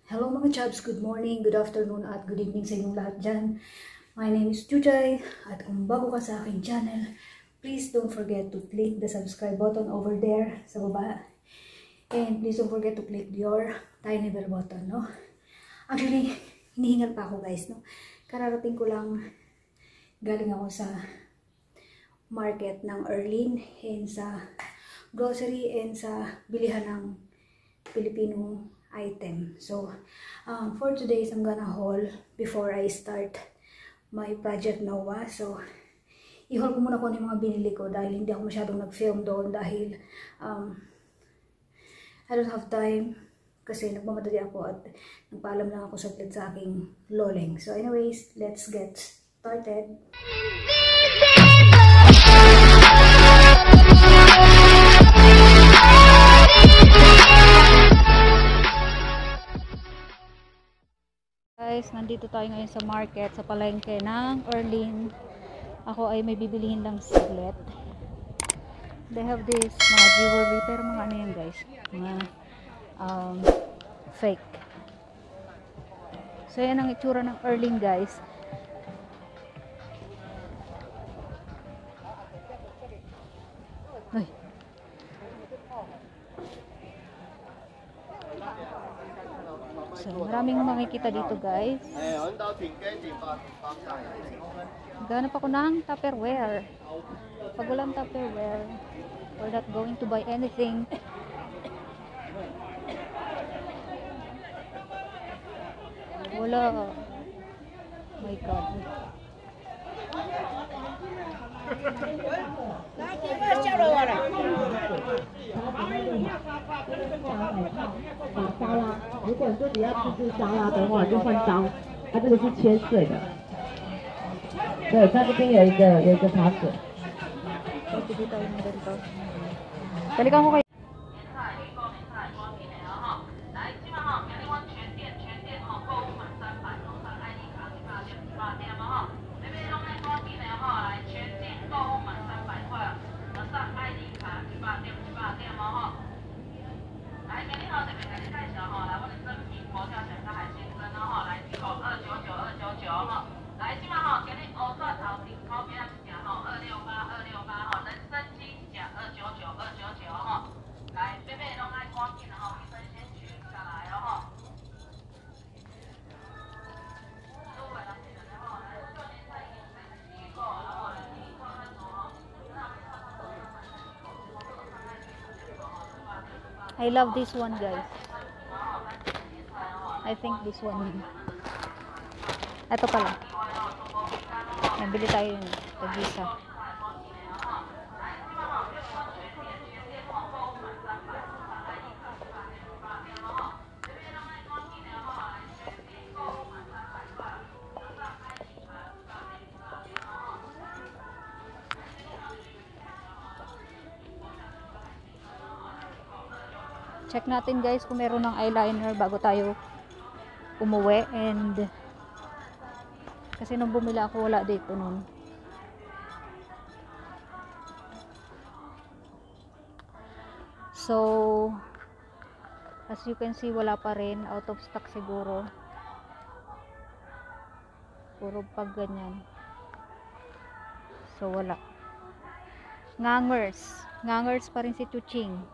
Hello mga chubs, good morning, good afternoon at good evening sa inyong lahat dyan. My name is Chutchai at kung bago ka sa aking channel, please don't forget to click the subscribe button over there sa baba. And please don't forget to click your tiny bell button, no? Actually, hinihingal pa ako guys, no? Kararating ko lang, galing ako sa market ng Erlin and sa grocery and sa bilihan ng Filipino item. So, for today's, I'm gonna haul before I start my project NOAA. So, i-haul ko muna kung ano yung mga binili ko dahil hindi ako masyadong nag-film doon dahil I don't have time kasi nagmamadali ako at nagpaalam lang ako saglit sa aking loleng. So anyways, let's get started. Guys, nandito tayo ngayon sa market, sa palengke ng Erlin. Ako ay may bibilihin lang saglit. They have this mga jewelry, pero mga ano yan guys, mga fake. So yan ang itsura ng Erlin guys. Ay. So, maraming makikita dito guys. Ganap ako ng Tupperware. Pag walang Tupperware, we're not going to buy anything. Wala. Oh my God. 如果说你要自制沙拉的话，就换刀。它这个是切碎的。对，它这边有一个茶水。 Balikan ko kayo. I love this one guys. I think this one. Ito pala. Nabili tayo yun. Tag-isa. Check natin guys kung meron ng eyeliner bago tayo umuwi, and kasi nung bumili ako wala dito nun. So as you can see, wala pa rin, out of stock siguro, puro pag ganyan. So wala. Ngangers pa rin si Chuching.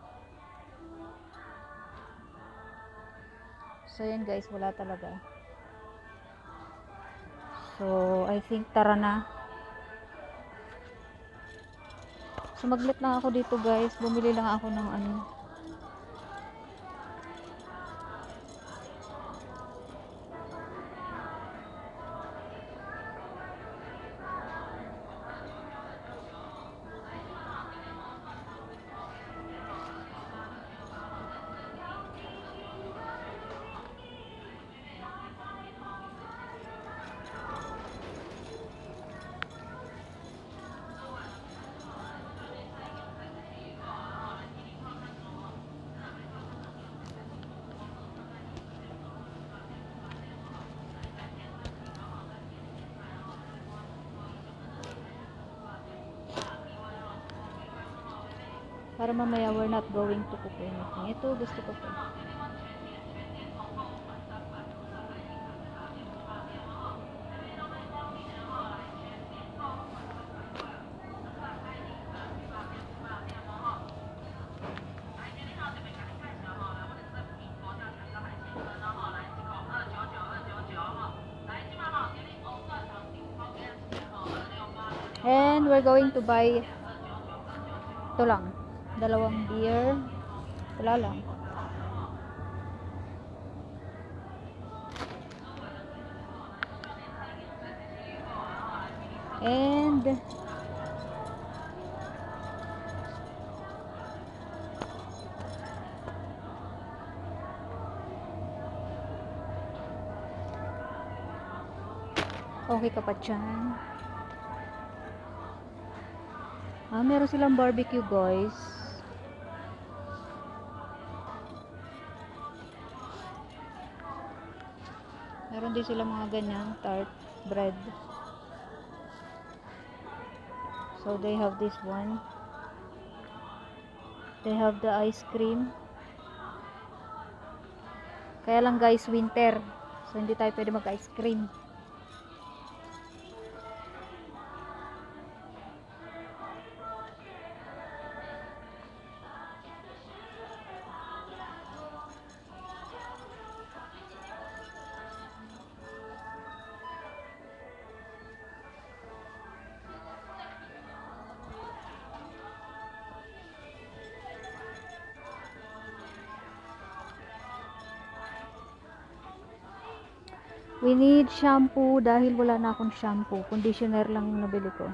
So yan guys, wala talaga. So I think tara na. Sumaglit lang ako dito guys, bumili lang ako ng ano, para mamaya we're not going to cook anything. Ito gusto ko to. And we're going to buy ito lang, 2 beer. Wala lang. And okay ka pa dyan? Meron silang barbecue, guys. Meron din silang mga ganyan, tart bread. So they have this one. They have the ice cream. Kaya lang guys, winter. So hindi tayo pwede mag-ice cream. We need shampoo dahil wala na akong shampoo. Conditioner lang yung nabili ko.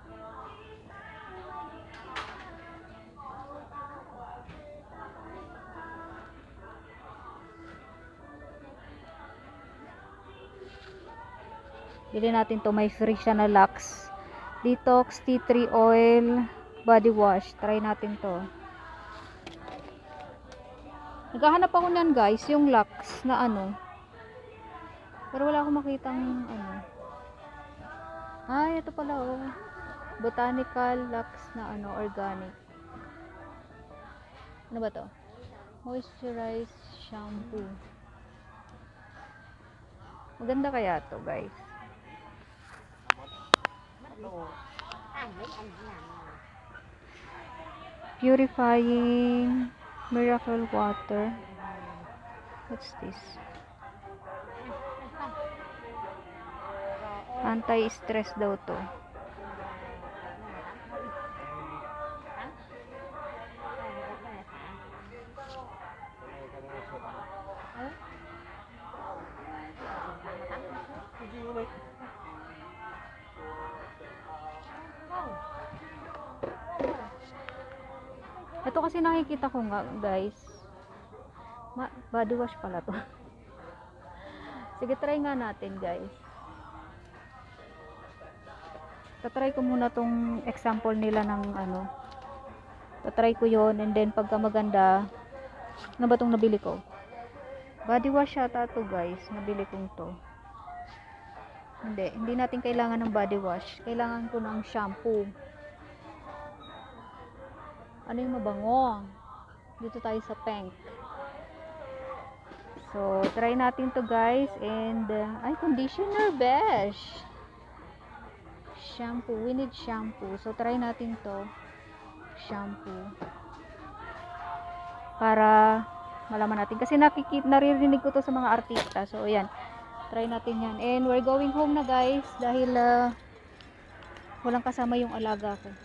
Bili natin to. May free siya na Lux Detox Tea Tree Oil Body Wash. Try natin to. Naghahanap ako niyan guys. Yung Lux na ano. Pero wala akong makitang ano. Ay, ito pala oh. Botanical Lux na ano, organic. Ano ba to? Moisturized shampoo. Maganda kaya to, guys. Purifying Miracle Water. What's this? Anti-stress daw to. Ito kasi nakikita ko nga guys. Body wash pala to. Sige, try nga natin guys. Tatry ko muna tong example nila ng ano. Tatry ko yon, and then pagka maganda, ano ba tong nabili ko? Body wash yata to guys. Nabili kong to. Hindi natin kailangan ng body wash. Kailangan ko ng shampoo. Ano yung mabango? Dito tayo sa pink. So, try natin to guys. And, ay, conditioner besh. Shampoo. We need shampoo. So, try natin to. Shampoo. Para malaman natin. Kasi naririnig ko to sa mga artista. So, ayan. Try natin yan. And, we're going home na guys. Dahil, walang kasama yung alaga ko.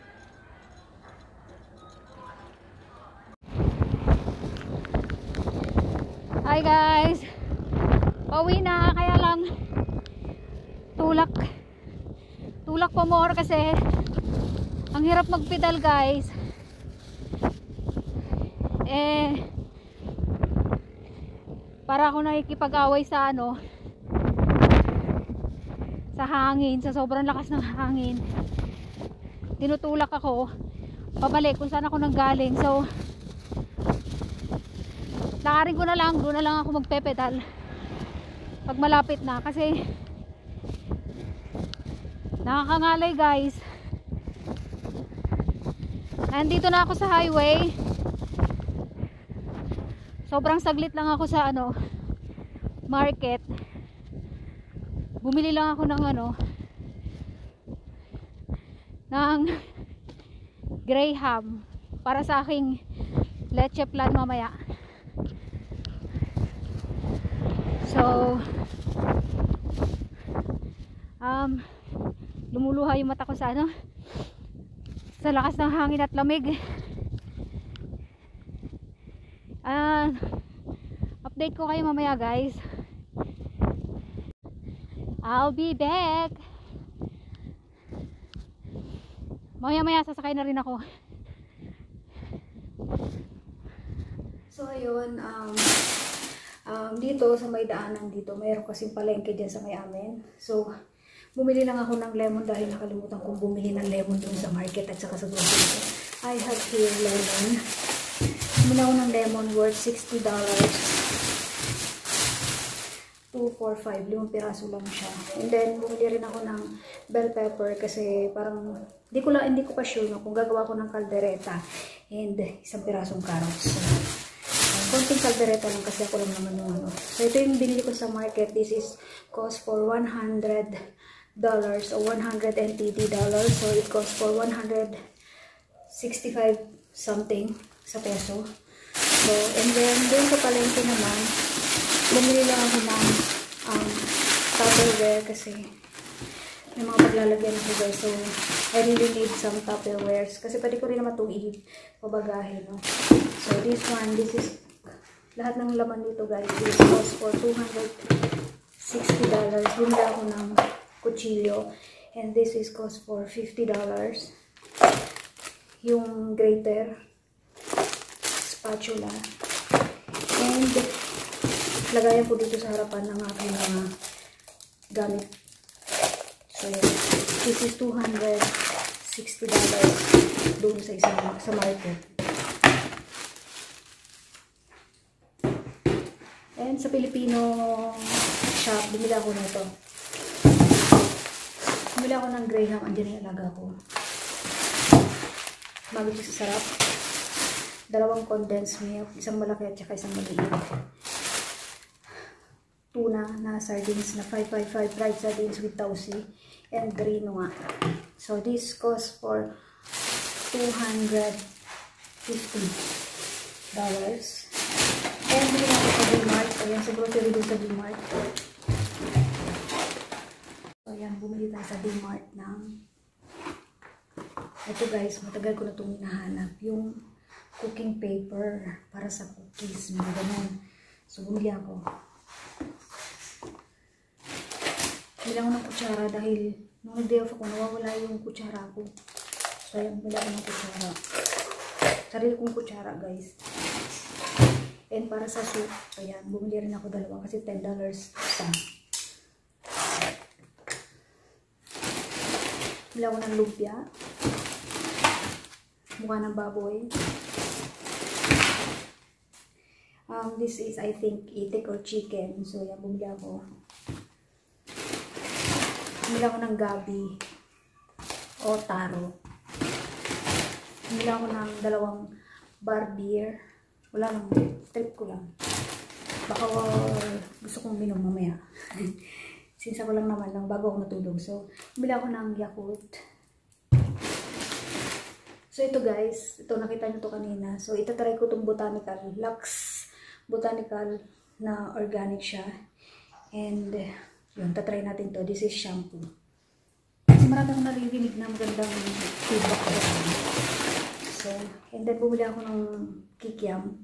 Hi guys. Pauwi na. Kaya lang, tulak pa more kasi ang hirap magpedal guys. Para ako nakikipag-away sa ano, sa hangin, sa sobrang lakas ng hangin. Tinutulak ako pabalik kung saan ako nanggaling. So lakarin ko na lang, doon na lang ako magpepedal pag malapit na kasi nakakangalay guys. Nandito na ako sa highway. Sobrang saglit lang ako sa ano, market. Bumili lang ako ng ano, ng graham para sa aking leche flan mamaya. So lumuluha yung mata ko sa ano, Sa lakas ng hangin at lamig. Update ko kayo mamaya, guys. I'll be back. Maya sasakay na rin ako. So ayun, dito sa may daanan dito, mayroon kasing palengke dyan sa may amin. So bumili lang ako ng lemon dahil nakalimutan kong bumili ng lemon doon sa market at saka sa grocery. I have here lemon. Bumili ako ng lemon worth $60. 2, 4, 5, 5 piraso lang siya. And then bumili rin ako ng bell pepper kasi parang hindi ko pa sure no, kung gagawa ko ng kaldereta and isang pirasong carrots. So, konting kaldereta lang kasi ako lang naman yung ano. So ito yung binili ko sa market. This is cost for $100 or $180. So it cost for 165 something sa peso. So and then doon sa palengke naman, bumili lang ako ng Tupperware kasi may mga paglalagyan ako guys. So I really need some Tupperwares kasi pwede ko rin naman itong pabagahin. No? So this is lahat ng laman dito guys. This cost for $260. Bumili ako ng kutsilyo. And this is cost for $50. Yung grater, spatula. And lagayan ko dito sa harapan ng aking mga gamit. So this is $260 doon sa market. And sa Filipino shop, bumili ako nito. Bumili ako ng Graham. Andiyan yung alaga ko. Magiging sa sarap. 2 condensed milk. Isang malaki at saka isang maliit. Tuna na sardines na 555 fried sardines with tausi. And green nga. So this costs for $250. And bili natin sa D-Mart. Ayan, sa grocery doon sa D-Mart. So ayan, bumili tayo sa D-Mart ng ito guys, matagal ko na itong hinahanap. Yung cooking paper para sa cookies. Mga ganun. So bumili ako. Bumili ako ng kutsara dahil nung nag-day off ako, nawawala yung kutsara ko. So ayan, bumili ako ng kutsara. Sarili kong kutsara guys. And para sa soup, ayan, bumili rin ako 2 kasi $10 isa. Bumili ako ng lumpia. Mukha ng baboy. This is, I think, itik or chicken. So, ayan, bumili ako. Bumili ako ng gabi o taro. Bumili ako ng 2 bar beer. Wala lang, trip ko lang. Baka gusto kong minom mamaya. Since ako lang naman lang bago ako matulog. So, bumili ako ng Yakult. So, ito guys. Ito, nakita nyo to kanina. So, itatry ko itong botanical. Lux Botanical na organic siya. And, yun, tatry natin to. This is shampoo. Kasi marami akong naririnig na magandang feedback ko. So, and then bumili ako ng kikiam.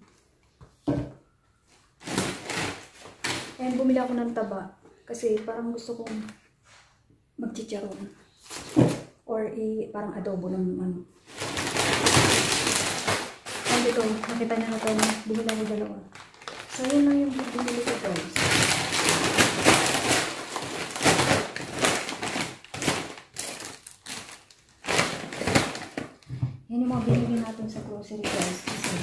And bumili ako ng taba. Kasi parang gusto kong magchicharon. Or parang adobo ng ano. And ito, nakita niyo na ito. Bumili ako 2. So, yun lang yung bumili ko guys. Yan yung mga binili natin sa grocery guys.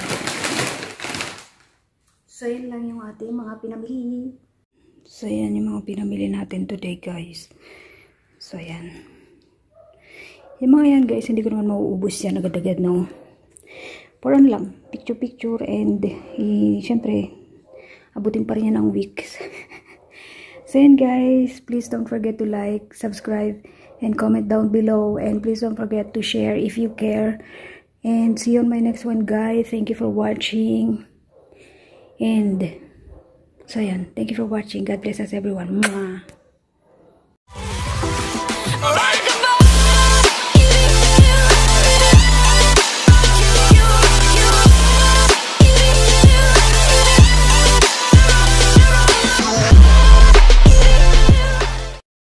So, yan lang yung ating mga pinamili. So, yan yung mga pinamili natin today guys. So, yan. Yung mga yan guys, hindi ko naman mauubos yan agad-agad no. For ano lang, picture-picture and syempre, abutin pa rin yan ng weeks. So, yan guys. Please don't forget to like, subscribe, and comment down below. And please don't forget to share if you care. And see you on my next one, guys. Thank you for watching. And so yan. Thank you for watching. God bless us, everyone. Mwah.